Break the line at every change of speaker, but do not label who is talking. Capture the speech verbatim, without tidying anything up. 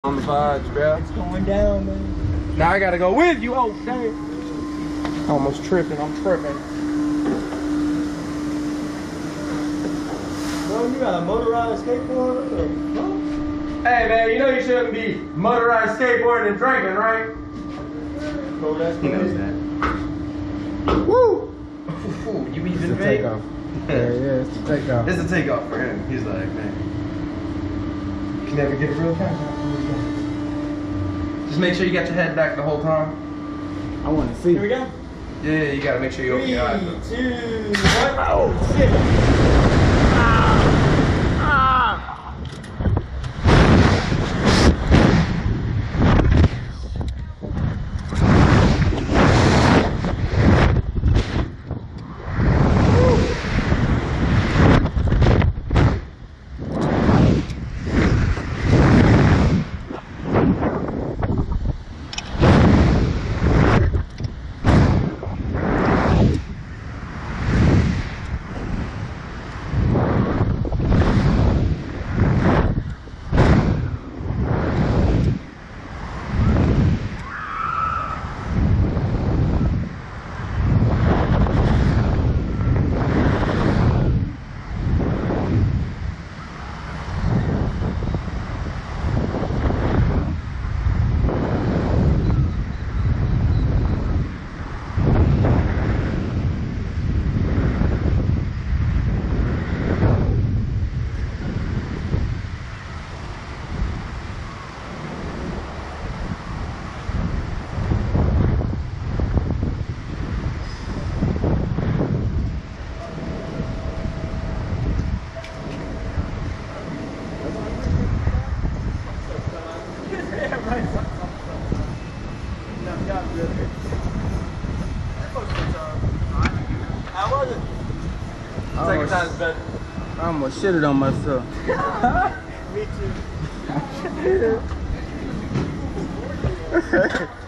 On the vibes, bro.
It's going down, man.
Now I gotta go with you. Oh, dang. Almost tripping. I'm tripping.
Bro, you got a motorized skateboard? Or, huh?
Hey, man, you know you shouldn't be motorized skateboarding and drinking, right?
Bro, that's
He knows that.
Woo!
You even
It's a
vape?
takeoff. Yeah, yeah, it's a takeoff.
It's a takeoff for him. He's like, man. You can never get a real count. Just make sure you got your head back the whole time.
I want to see.
Here we go.
Yeah, you gotta make sure you open
Three,
your eyes.
two, one. Oh, shit. How was it? Second time's better.
I almost shitted on myself.
Me too.